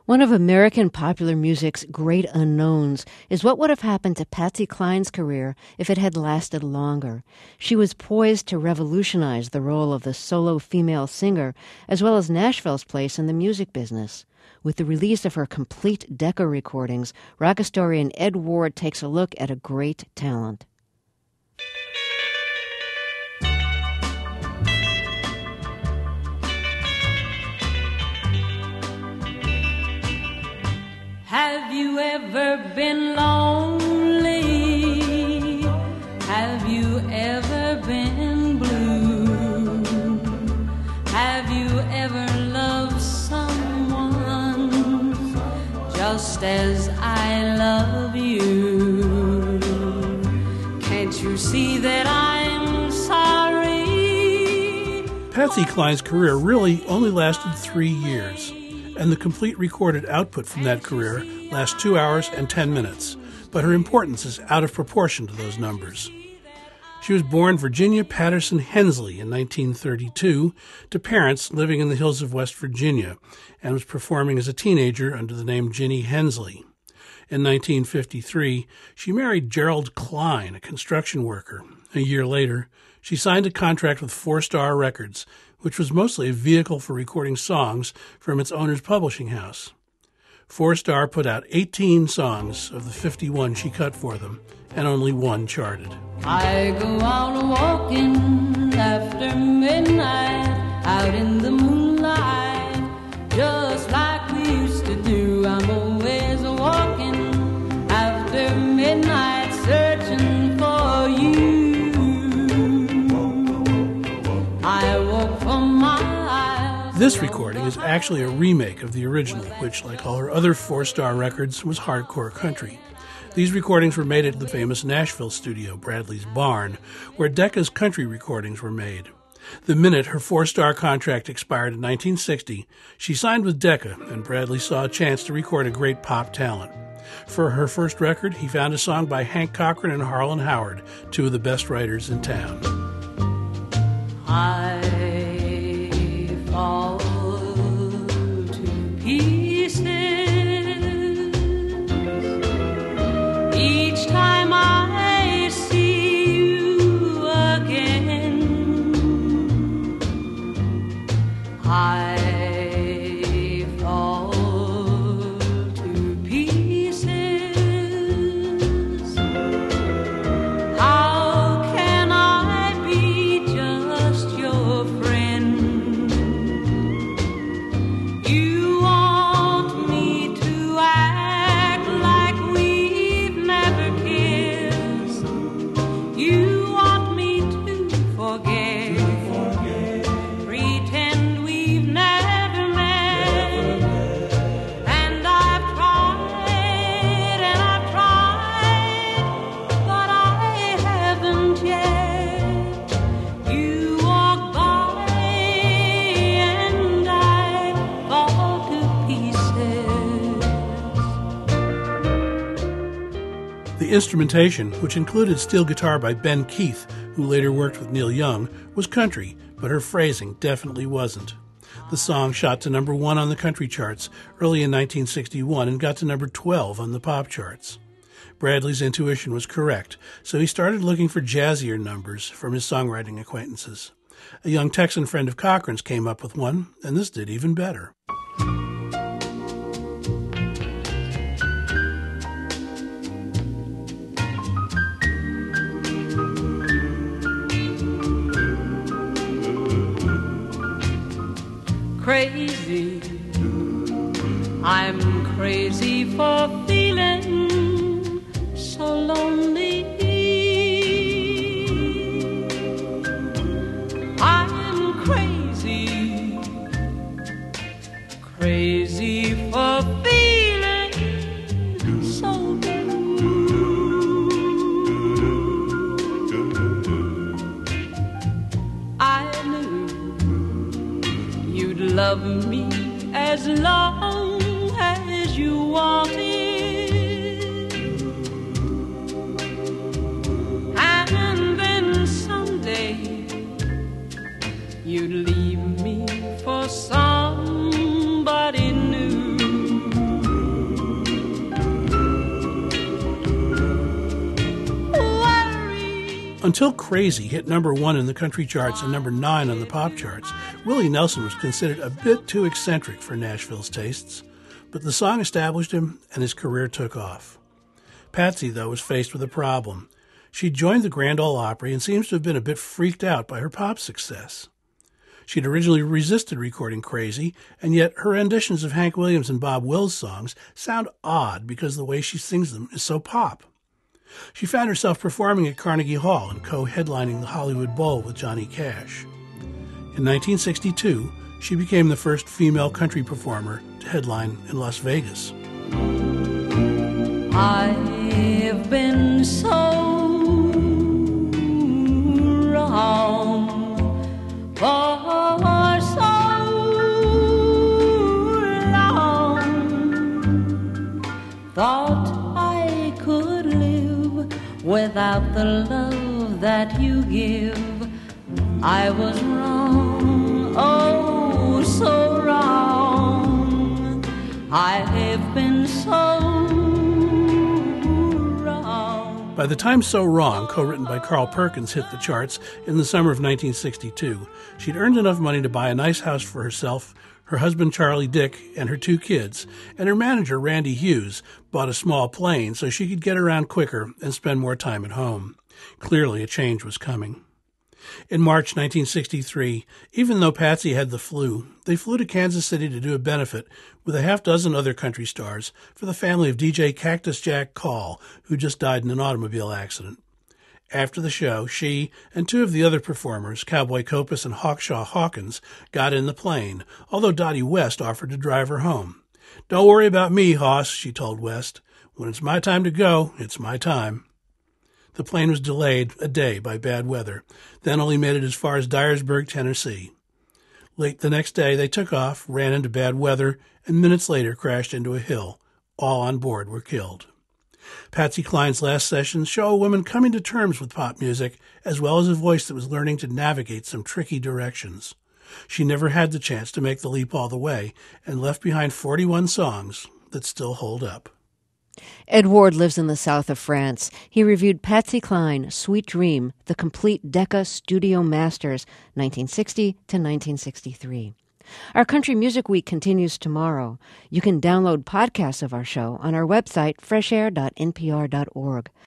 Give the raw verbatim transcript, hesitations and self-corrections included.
One of American popular music's great unknowns is what would have happened to Patsy Cline's career if it had lasted longer. She was poised to revolutionize the role of the solo female singer, as well as Nashville's place in the music business. With the release of her complete Decca recordings, rock historian Ed Ward takes a look at a great talent. Have you ever been lonely? Have you ever been blue? Have you ever loved someone just as I love you? Can't you see that I'm sorry? Patsy Cline's career really only lasted three years. And the complete recorded output from that career lasts two hours and ten minutes, but her importance is out of proportion to those numbers. She was born Virginia Patterson Hensley in nineteen thirty-two to parents living in the hills of West Virginia, and was performing as a teenager under the name Ginny Hensley. In nineteen fifty-three, she married Gerald Klein, a construction worker. A year later, she signed a contract with Four Star Records, which was mostly a vehicle for recording songs from its owner's publishing house. Four Star put out eighteen songs of the fifty-one she cut for them, and only one charted. I go out walking after midnight, out in the moonlight, just like we used to do. I'm always walking after midnight, searching for you. I walk from my eyes. This recording is actually a remake of the original, which, like all her other Four Star records, was hardcore country. These recordings were made at the famous Nashville studio, Bradley's Barn, where Decca's country recordings were made. The minute her Four Star contract expired in nineteen sixty, she signed with Decca, and Bradley saw a chance to record a great pop talent. For her first record, he found a song by Hank Cochran and Harlan Howard, two of the best writers in town. I fall to pieces each time I see you again. I fall to pieces. How can I be just your friend? You want me to act like we've never kissed. You want me to forget, pretend we've never met. And I've tried and I've tried, but I haven't yet. You walk by and I fall to pieces. The instrumentation, which included steel guitar by Ben Keith, who later worked with Neil Young, was country, but her phrasing definitely wasn't. The song shot to number one on the country charts early in nineteen sixty-one and got to number twelve on the pop charts. Bradley's intuition was correct, so he started looking for jazzier numbers from his songwriting acquaintances. A young Texan friend of Cochran's came up with one, and this did even better. Crazy, I'm crazy for feeling so lonely. I'm crazy, crazy for feeling so blue. I knew you'd love me as long as you wanted, and then someday you'd leave me for somebody new. Until Crazy hit number one in the country charts and number nine on the pop charts, Willie Nelson was considered a bit too eccentric for Nashville's tastes. But the song established him, and his career took off. Patsy, though, was faced with a problem. She joined the Grand Ole Opry and seems to have been a bit freaked out by her pop success. She'd originally resisted recording Crazy, and yet her renditions of Hank Williams and Bob Wills songs sound odd because the way she sings them is so pop. She found herself performing at Carnegie Hall and co-headlining the Hollywood Bowl with Johnny Cash. In nineteen sixty-two, she became the first female country performer to headline in Las Vegas. I've been so wrong for so long. Thought I could live without the love that you give. I was wrong, oh, so wrong. I've been so wrong. By the time So Wrong, co-written by Carl Perkins, hit the charts in the summer of nineteen sixty-two, she'd earned enough money to buy a nice house for herself, her husband Charlie Dick, and her two kids, and her manager Randy Hughes bought a small plane so she could get around quicker and spend more time at home. Clearly, a change was coming. In March nineteen sixty-three, even though Patsy had the flu, they flew to Kansas City to do a benefit with a half dozen other country stars for the family of D J Cactus Jack Call, who just died in an automobile accident. After the show, she and two of the other performers, Cowboy Copas and Hawkshaw Hawkins, got in the plane, although Dottie West offered to drive her home. "Don't worry about me, Hoss," she told West. "When it's my time to go, it's my time." The plane was delayed a day by bad weather, then only made it as far as Dyersburg, Tennessee. Late the next day, they took off, ran into bad weather, and minutes later crashed into a hill. All on board were killed. Patsy Cline's last sessions show a woman coming to terms with pop music, as well as a voice that was learning to navigate some tricky directions. She never had the chance to make the leap all the way, and left behind forty-one songs that still hold up. Ed Ward lives in the south of France. He reviewed Patsy Cline, Sweet Dream, the complete Decca Studio Masters, nineteen sixty to nineteen sixty-three. Our Country Music Week continues tomorrow. You can download podcasts of our show on our website, fresh air dot n p r dot org.